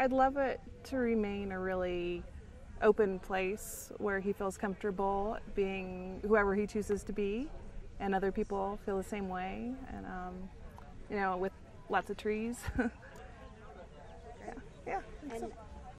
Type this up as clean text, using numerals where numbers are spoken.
I'd love it to remain a really open place where he feels comfortable being whoever he chooses to be, and other people feel the same way. And with lots of trees. Yeah, yeah. And